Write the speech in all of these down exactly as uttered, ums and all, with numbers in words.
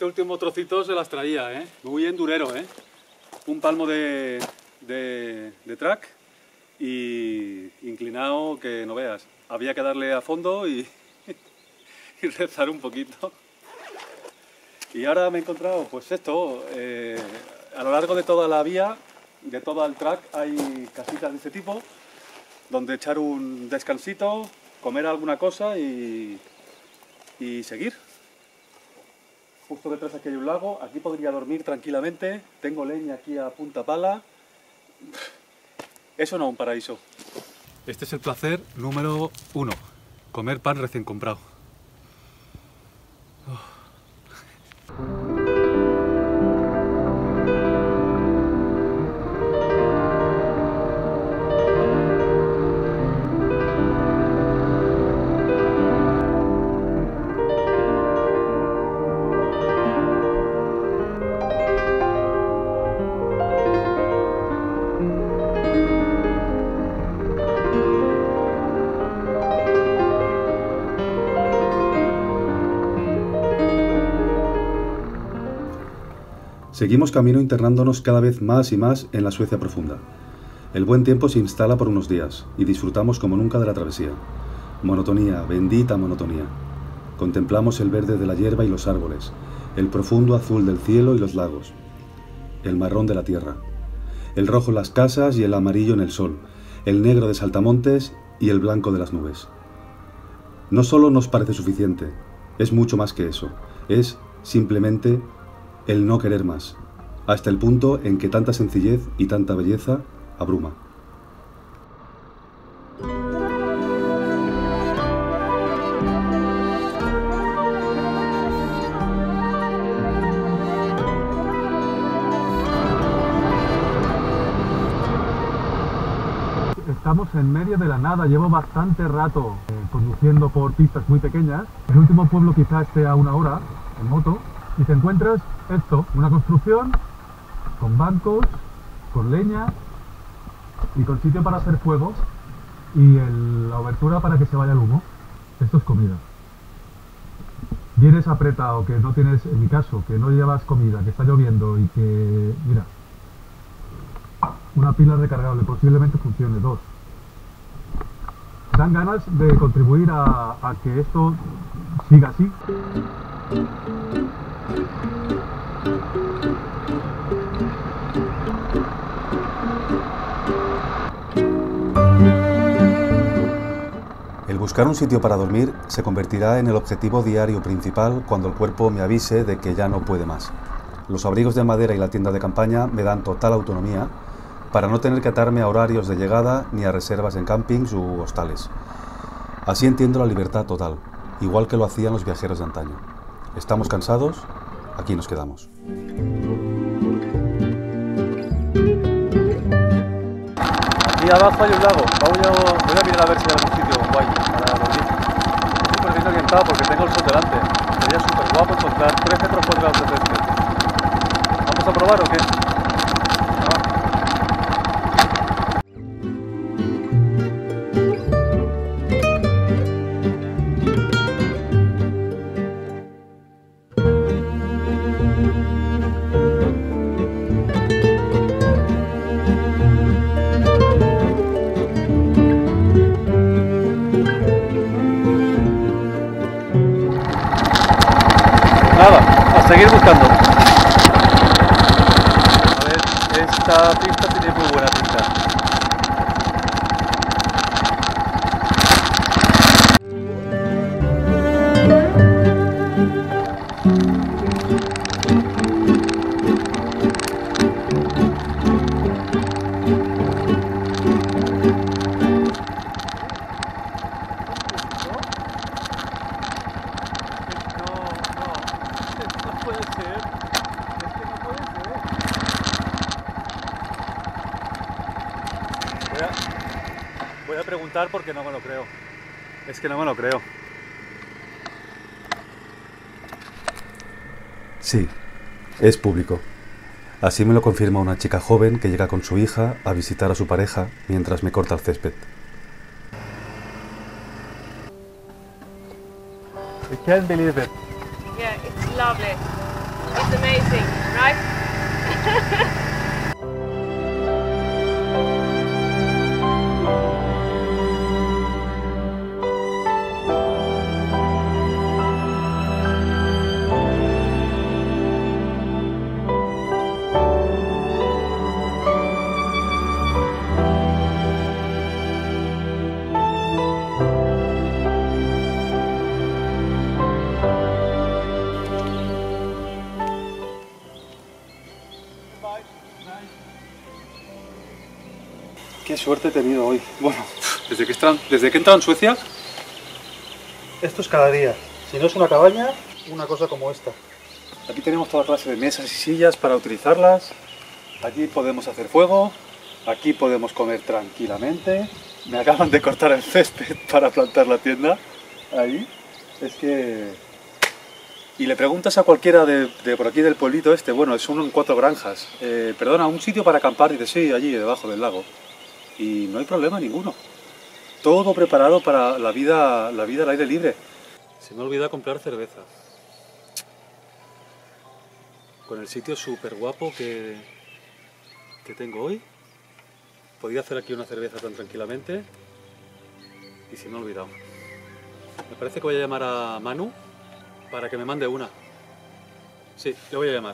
último trocito se las traía, ¿eh? Muy endurero, ¿eh? Un palmo de, de, de track y inclinado que no veas. Había que darle a fondo y, y rezar un poquito. Y ahora me he encontrado, pues esto, eh, a lo largo de toda la vía, de todo el track, hay casitas de este tipo, donde echar un descansito, comer alguna cosa y, y seguir. Justo detrás aquí hay un lago, aquí podría dormir tranquilamente, tengo leña aquí a punta pala. Eso no, un paraíso. Este es el placer número uno, comer pan recién comprado. Oh. Seguimos camino internándonos cada vez más y más en la Suecia profunda. El buen tiempo se instala por unos días y disfrutamos como nunca de la travesía. Monotonía, bendita monotonía. Contemplamos el verde de la hierba y los árboles, el profundo azul del cielo y los lagos, el marrón de la tierra, el rojo en las casas y el amarillo en el sol, el negro de saltamontes y el blanco de las nubes. No solo nos parece suficiente, es mucho más que eso, es simplemente el no querer más, hasta el punto en que tanta sencillez y tanta belleza abruma. Estamos en medio de la nada, llevo bastante rato eh, conduciendo por pistas muy pequeñas. El último pueblo quizás esté a una hora en moto. Y te encuentras esto, una construcción con bancos, con leña y con sitio para hacer fuego y el, la abertura para que se vaya el humo. Esto es comida. Vienes apretado, que no tienes, en mi caso, que no llevas comida, que está lloviendo y que, mira, una pila recargable, posiblemente funcione, dos. Dan ganas de contribuir a, a que esto siga así. El buscar un sitio para dormir se convertirá en el objetivo diario principal cuando el cuerpo me avise de que ya no puede más. Los abrigos de madera y la tienda de campaña me dan total autonomía para no tener que atarme a horarios de llegada ni a reservas en campings u hostales. Así entiendo la libertad total, igual que lo hacían los viajeros de antaño. ¿Estamos cansados? Aquí nos quedamos. Aquí abajo hay un lago. Voy a, voy a mirar a ver si hay algún sitio guay para dormir. Estoy súper bien orientado porque tengo el sol delante. Sería súper guapo encontrar tres metros cuadrados de césped. ¿Vamos a probar o qué? Nada, a seguir buscando. A ver, esta pista tiene muy buena pinta. Voy a, voy a preguntar porque no me lo creo. Es que no me lo creo. Sí, es público. Así me lo confirma una chica joven que llega con su hija a visitar a su pareja mientras me corta el césped. I can't believe it. Yeah, it's lovely. It's amazing, right? Qué suerte he tenido hoy. Bueno, desde que, están, desde que he entrado en Suecia, esto es cada día. Si no es una cabaña, una cosa como esta. Aquí tenemos toda clase de mesas y sillas para utilizarlas. Aquí podemos hacer fuego. Aquí podemos comer tranquilamente. Me acaban de cortar el césped para plantar la tienda. Ahí. Es que... Y le preguntas a cualquiera de, de por aquí del pueblito este, bueno, es uno en Cuatro Granjas. Eh, perdona, ¿un sitio para acampar? Y dice, sí, allí, debajo del lago. Y no hay problema ninguno. Todo preparado para la vida, la vida al aire libre. Se me ha olvidado comprar cerveza. Con el sitio súper guapo que, que tengo hoy. Podía hacer aquí una cerveza tan tranquilamente. Y se me ha olvidado. Me parece que voy a llamar a Manu para que me mande una. Sí, le voy a llamar.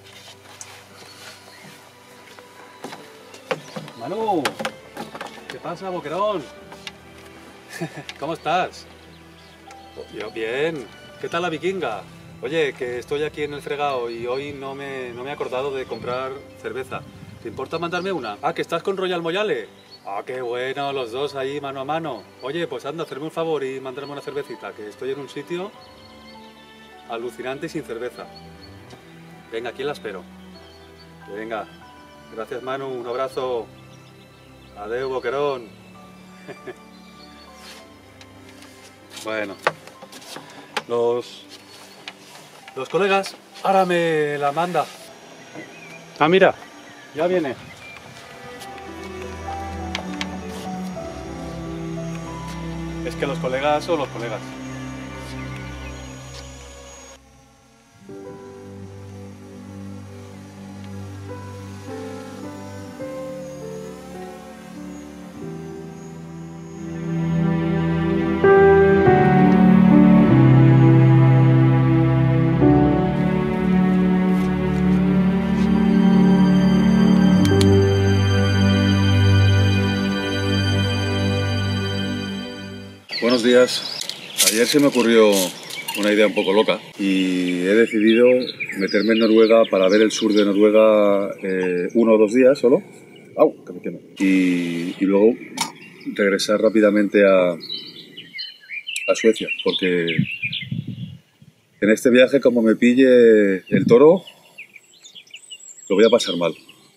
Manu. ¿Qué pasa, Boquerón? ¿Cómo estás? Yo bien. ¿Qué tal la vikinga? Oye, que estoy aquí en el fregado y hoy no me, no me he acordado de comprar cerveza. ¿Te importa mandarme una? Ah, que estás con Royal Moyale. Ah, qué bueno, los dos ahí mano a mano. Oye, pues anda, hacerme un favor y mandarme una cervecita, que estoy en un sitio alucinante y sin cerveza. Venga, aquí la espero. Venga. Gracias, Manu. Un abrazo. Adeu, Boquerón. Bueno, los, los colegas ahora me la manda. Ah, mira, ya viene. Es que los colegas son los colegas. Buenos días. Ayer se me ocurrió una idea un poco loca y he decidido meterme en Noruega para ver el sur de Noruega eh, uno o dos días solo. ¡Au! Que me quemo. Y, y luego regresar rápidamente a, a Suecia, porque en este viaje, como me pille el toro, lo voy a pasar mal.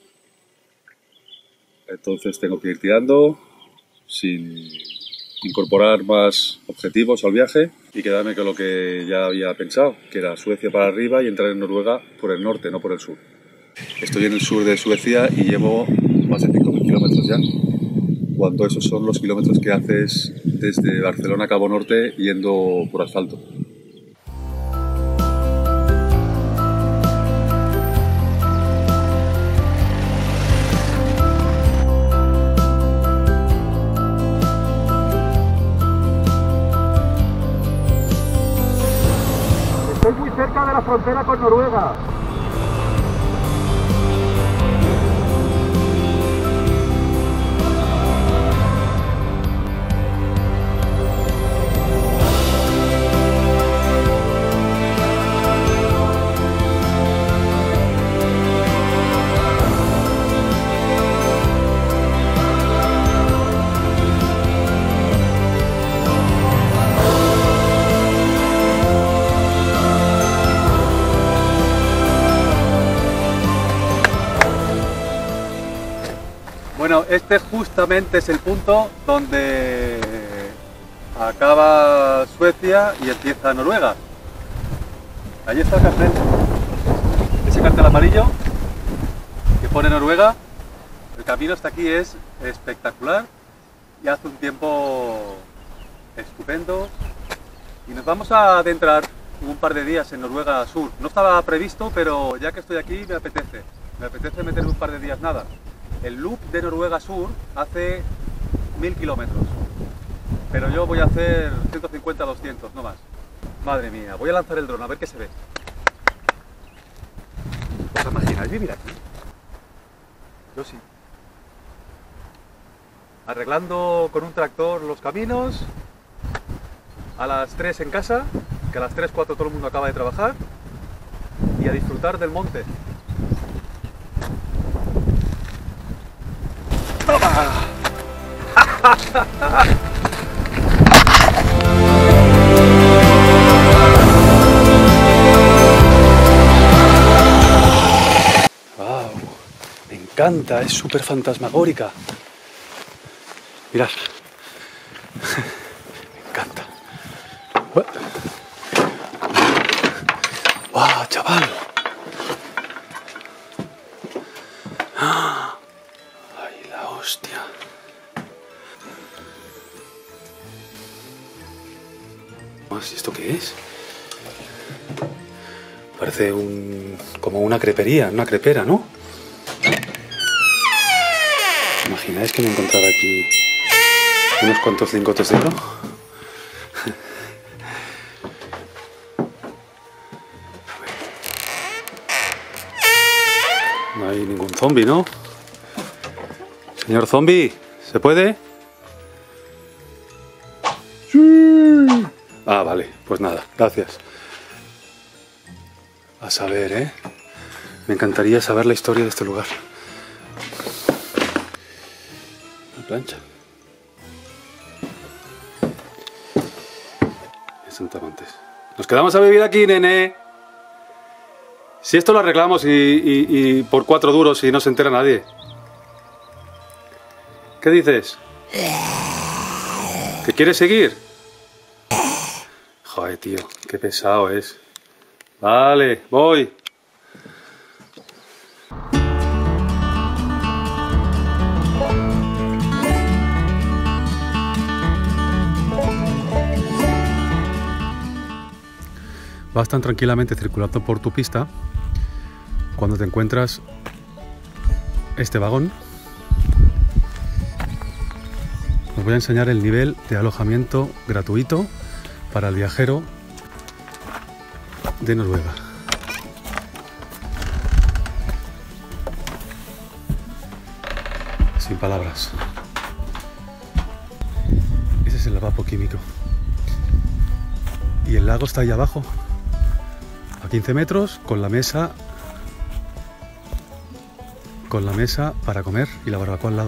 Entonces tengo que ir tirando sin incorporar más objetivos al viaje y quedarme con lo que ya había pensado, que era Suecia para arriba y entrar en Noruega por el norte, no por el sur. Estoy en el sur de Suecia y llevo más de cinco mil kilómetros ya, cuando esos son los kilómetros que haces desde Barcelona a Cabo Norte yendo por asfalto. Estoy muy cerca de la frontera con Noruega. Bueno, este justamente es el punto donde acaba Suecia y empieza Noruega. Allí está el cartel, ese cartel amarillo que pone Noruega. El camino hasta aquí es espectacular y hace un tiempo estupendo y nos vamos a adentrar un par de días en Noruega Sur. No estaba previsto, pero ya que estoy aquí me apetece. Me apetece meterme un par de días nada. El loop de Noruega Sur hace mil kilómetros, pero yo voy a hacer ciento cincuenta a doscientos, no más. Madre mía, voy a lanzar el dron a ver qué se ve. ¿Os imagináis vivir aquí? Yo sí. Arreglando con un tractor los caminos, a las tres en casa, que a las tres, cuatro todo el mundo acaba de trabajar, y a disfrutar del monte. ¡Toma! ¡Wow! Me encanta, es súper fantasmagórica. Mirad. Me encanta. ¡Wow, chaval! ¡Ah! ¡Ay, la hostia! ¿Y esto qué es? Parece un... como una crepería, una crepera, ¿no? ¿Os imagináis que me encontrara aquí unos cuantos lingotes de oro? No hay ningún zombie, ¿no? Señor zombie, ¿se puede? ¡Sí! Ah, vale, pues nada, gracias. A saber, ¿eh? Me encantaría saber la historia de este lugar. Una plancha. Santamontes. Nos quedamos a vivir aquí, nene. Si esto lo arreglamos y, y, y por cuatro duros y no se entera nadie. ¿Qué dices? ¿Que quieres seguir? Joder, tío, qué pesado es. Vale, voy. Vas tan tranquilamente circulando por tu pista cuando te encuentras este vagón. Os voy a enseñar el nivel de alojamiento gratuito para el viajero de Noruega. Sin palabras. Ese es el lavabo químico. Y el lago está ahí abajo, a quince metros, con la mesa con la mesa para comer y la barbacoa al lado.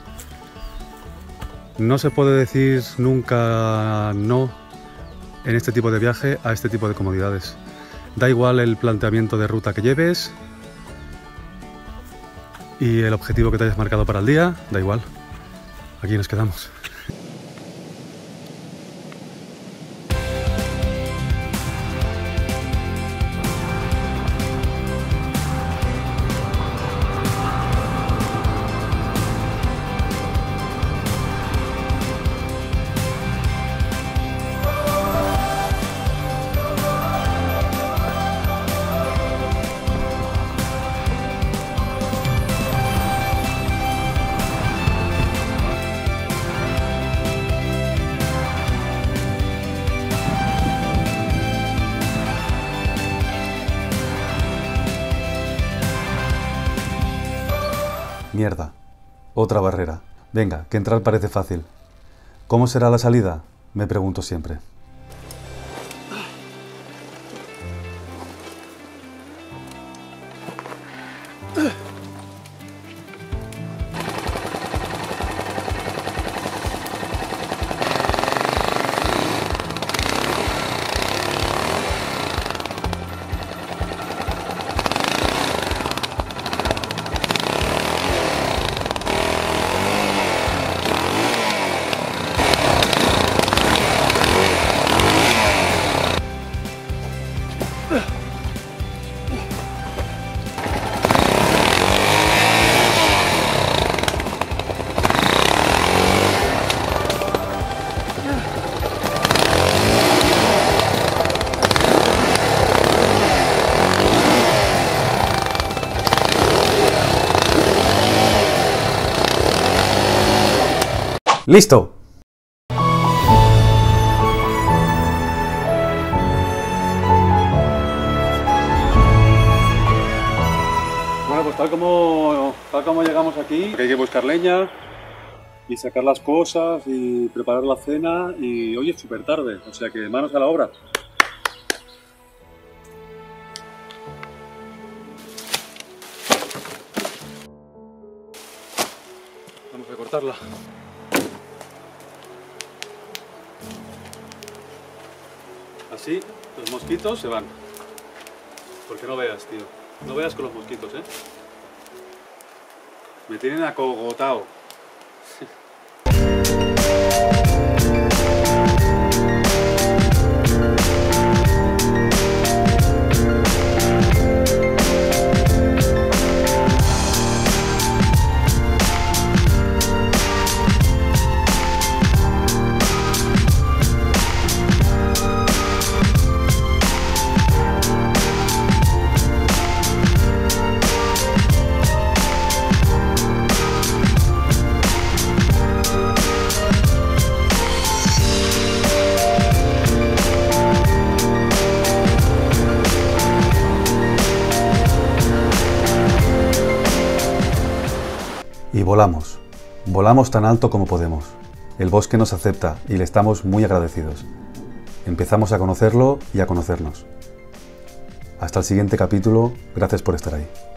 No se puede decir nunca no en este tipo de viaje a este tipo de comodidades. Da igual el planteamiento de ruta que lleves y el objetivo que te hayas marcado para el día, da igual. Aquí nos quedamos. Mierda, otra barrera. Venga, que entrar parece fácil. ¿Cómo será la salida? Me pregunto siempre. ¡Listo! Bueno, pues tal como, tal como llegamos aquí, hay que buscar leña y sacar las cosas y preparar la cena y hoy es súper tarde, o sea que manos a la obra. Vamos a cortarla. Así los mosquitos se van. Porque no veas, tío. No veas con los mosquitos, ¿eh? Me tienen acogotado. Y volamos, volamos tan alto como podemos. El bosque nos acepta y le estamos muy agradecidos. Empezamos a conocerlo y a conocernos. Hasta el siguiente capítulo, gracias por estar ahí.